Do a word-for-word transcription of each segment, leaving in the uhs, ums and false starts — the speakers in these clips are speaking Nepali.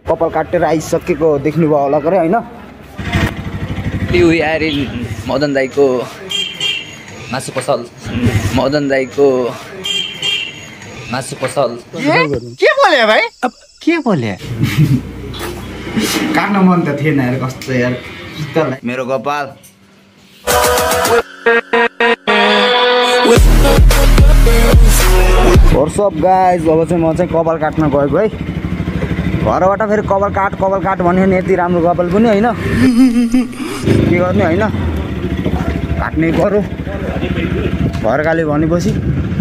कपाल काटेर आइसकेको देख्नुभयो होला गरे हैन। वी आर इन मदन दाईको मासु पसल। मदन दाईको मासु पसल। के बोले भाइ? अब के बोले? काट्न मन त थिएन यार, कस्तो यार मेरो कपाल। व्हाट्स अप गाइज, अब चाहिँ म चाहिँ कपाल काट्न गएको है। घरबाट फेरि कपाल काट कपाल काट भन्यो नि, यति राम्रो कपाल पनि होइन, के गर्ने होइन, काट्नै पर्यो घरकाले भनेपछि।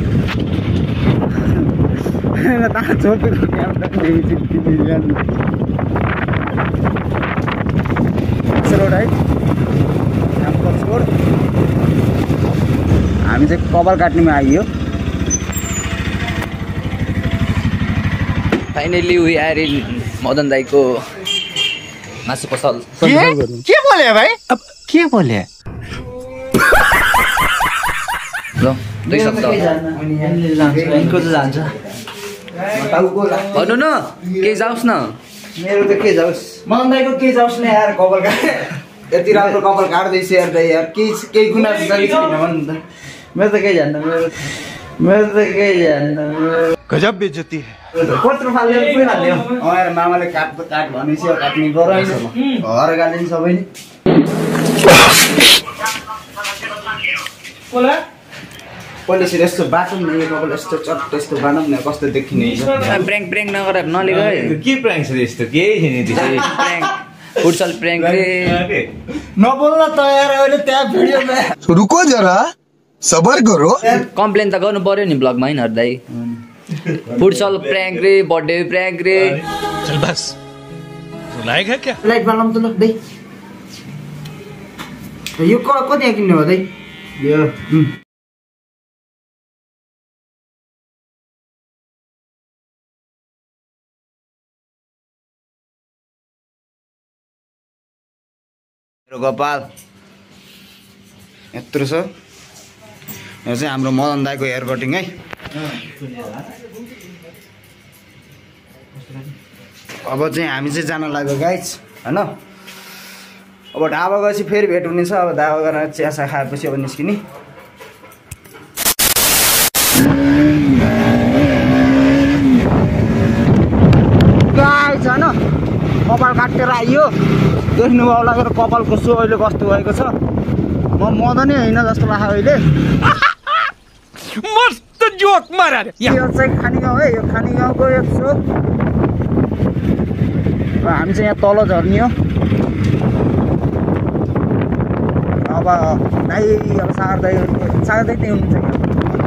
हामी चाहिँ कपाल काट्नेमा आइयो। Finally we are in Madan दाईको मासु पसल। के बोले भाइ? अब के बोले? ल दुई सप्ताह भन्नु न, के जाओस् न। मेरो त के जाओस्, मदन दाईको के जाओस् न यार। कपाल काट यति राम्रो कपाल काट्दैछ यार दाइ यार, केही केही गुना छैन भन्नु त। मेरो त केही जान्न, मेरो मेरो त केही जान्न। गजब बेइज्जती है। कत्रो फाल्यो कोही फाल्यो। अँ यार मामाले काट काट भनेपछि काट्ने गराइन्छ घर गाली सबै नि। कोला पोलिस यस्तो बाटो नि कपाल यस्तो चट्ट यस्तो बानौँ न, कस्तो देखिने प्र्याङ्क प्र्याङ्क नगरेर नलेग है। के प्र्याङ्क छ यस्तो? केही छैन त्यसै। प्र्याङ्क फुटसल प्र्याङ्क रे। नबोल्न त यार अहिले त्यहाँ भिडियोमा। रुको जरा सबर करो। कम्प्लेन त गर्नु पर्यो नि ब्लगमा हैन दाइ। फुटसल प्र्याङ्क रे, बर्थडे प्र्याङ्क रे। चल बस, लाइक है क्या? लाइट बालम त ल दाइ। यो क कति किन्नु हो दाइ? यो मेरो कपाल यत्रो छ। यो चाहिँ हाम्रो मदन दाईको हेयर कटिङ है। अब चाहिँ हामी चाहिँ जान लाग्यो गाइज होइन। अब ढाबा गएपछि फेरि भेट हुनेछ। अब ढाबा गएर चियासा खाएपछि अब निस्किने। गाइज होइन कपाल काटेर आइयो, देख्नुभयो होला कपाल कस्तो अहिले कस्तो भएको छ। म मदनै होइन जस्तो लाग्यो अहिले। मस्त जोक मारा। यो चाहिँ खानी गाउँ है, यो खानी गाउँको एक चोक। हामी चाहिँ यहाँ तल झर्ने हो। अब दाइ अब सागर दाइ सागर दाइ त्यही हुनुहुन्छ क्या।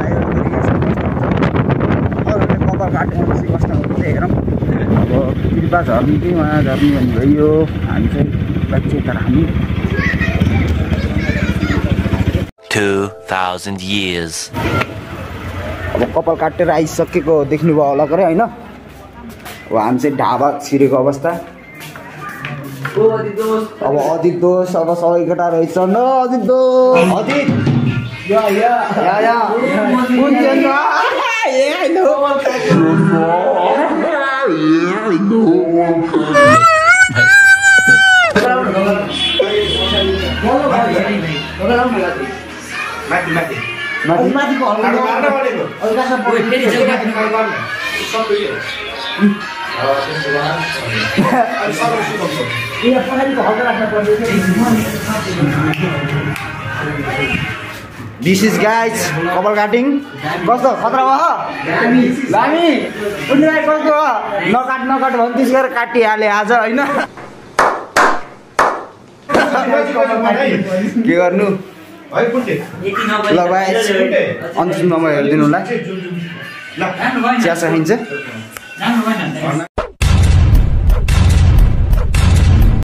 दाइहरूले कपाल काटेपछि कस्तो हुन्छ हेरौँ। अब कृपा झर्ने कि उहाँ झर्ने भन्ने भयो। हामी चाहिँ बच्चे तर हामी two thousand years. अब कपाल काटेर आइसकेको देख्नुभयो होला गरे होइन। अब हामी चाहिँ ढाबा छिरेको अवस्था। अब अदित दोष अब सबै केटा रहेछ न। अदित दोष अदित या या या या कुन चाहिँ ए आई नो माथि माथि माथि माथिको हल्ला मार्न भनेको अलगा सब फेरि जाऊ माथि गर्न सब यो यो पछाडिको हल्का राख्न पर्छ। दिस इज गाइज कपाल काटिङ। कस्तो खतरा भयो? दामी उनीलाई कस्तो नकाट नकाट भने त्यस गरेर काटिहाले आज होइन। के गर्नु ल गाइज, अन्तिममा म हेरिदिनु होला। चिया खाइन्छ।